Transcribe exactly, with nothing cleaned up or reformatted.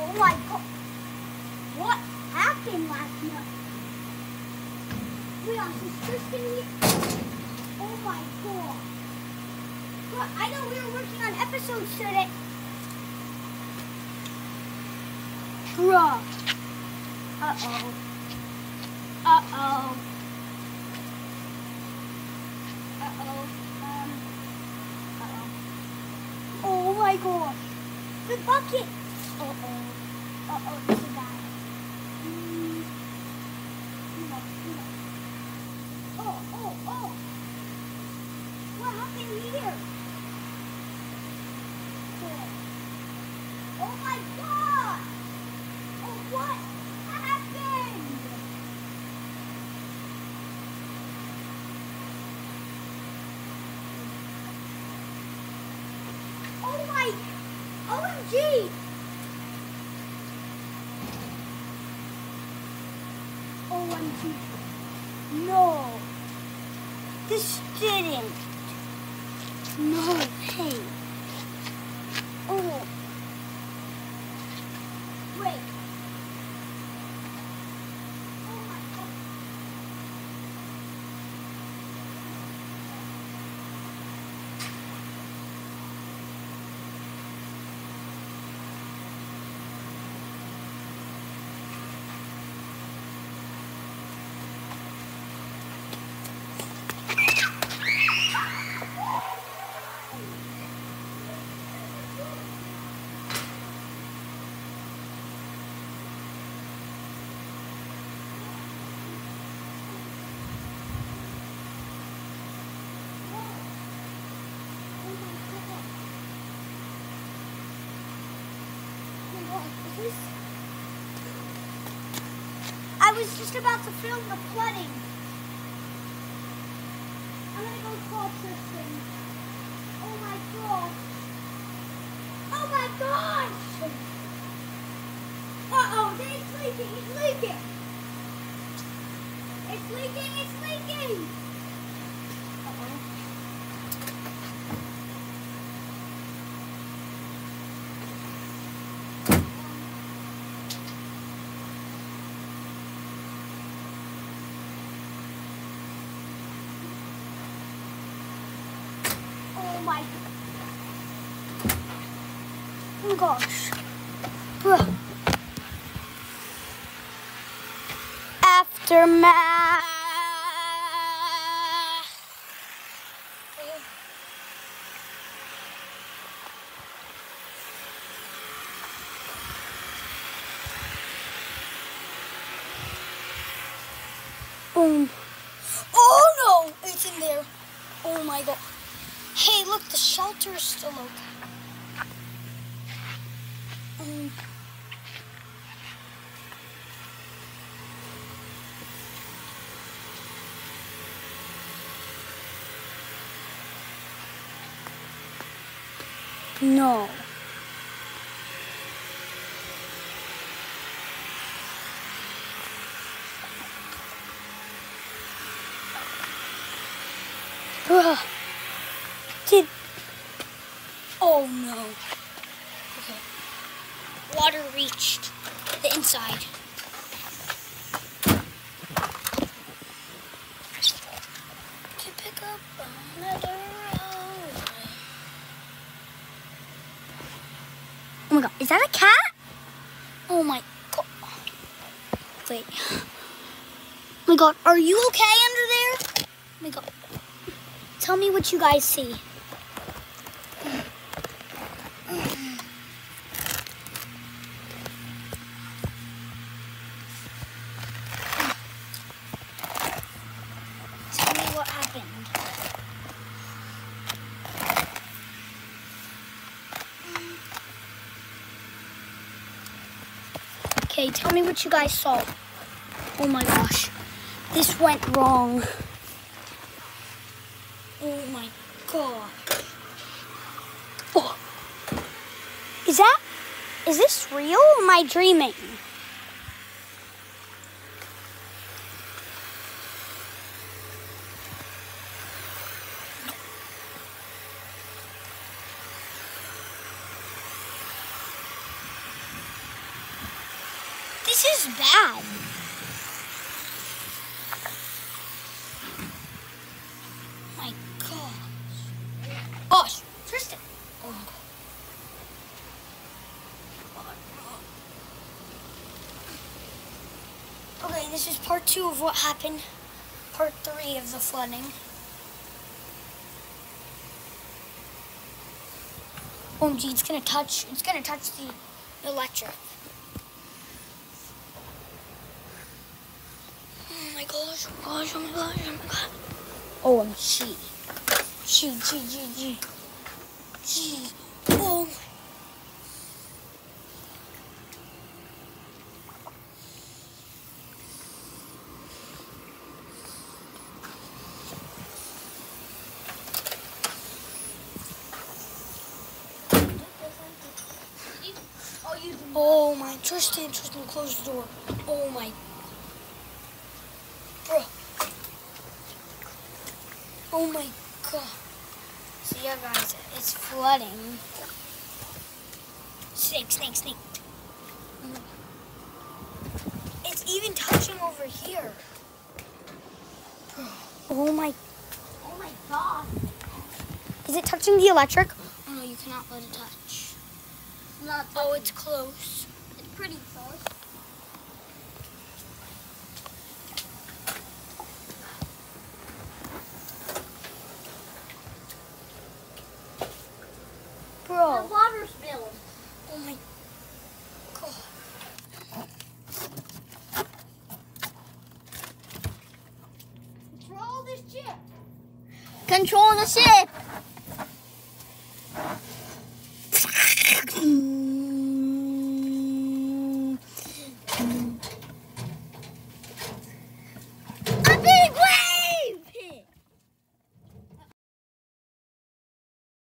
Oh my god. What happened last night? We are suspicion here. Oh my god. But I know we were working on episodes today. Bruh. Uh-oh. Uh-oh. Uh-oh. Um. Uh-oh. Oh my gosh. The bucket. Uh-oh. Uh-oh, this is bad. Mm. No, no. Oh, oh, oh. What happened here? Oh my god! Oh, what happened? Oh my, O M G! O M G. No. This didn't. No way. Oh. Wait. Oh my god. I was just about to film the flooding. I'm gonna go call Tristan. Oh my gosh. Oh my gosh! Uh-oh, it's leaking, it's leaking. It's leaking, it's leaking. Uh-oh. Oh my oh gosh. Ugh. Aftermath. Boom. Oh no! It's in there. Oh my god. Hey, look, the shelter is still okay. Um, no. Ugh. Did oh no. Okay. Water reached the inside. To pick up another road. Oh my god, is that a cat? Oh my god. Wait. Oh my god, are you okay under there? Oh my god. Tell me what you guys see. Tell me what happened. Okay, tell me what you guys saw. Oh my gosh. This went wrong. Oh my god. Oh. Is that, is this real or am I dreaming? This is bad. My gosh. Gosh, Tristan. Oh my God. Okay, this is part two of what happened. Part three of the flooding. O M G, it's gonna touch, it's gonna touch the electric. Oh my gosh, oh my gosh, oh my gosh, oh my god. O M G. G, G, G, G. G. Oh my. Oh my, Tristan, Tristan, close the door. Oh my. Bro. Oh my god. So yeah guys, it's flooding. Snake, snake, snake. It's even touching over here. Bro. Oh my. Oh my god. Is it touching the electric? Oh no, you cannot let it touch. Not oh, it's close. It's pretty close. Bro. The water spilled. Oh my god. Control this ship. Control the ship.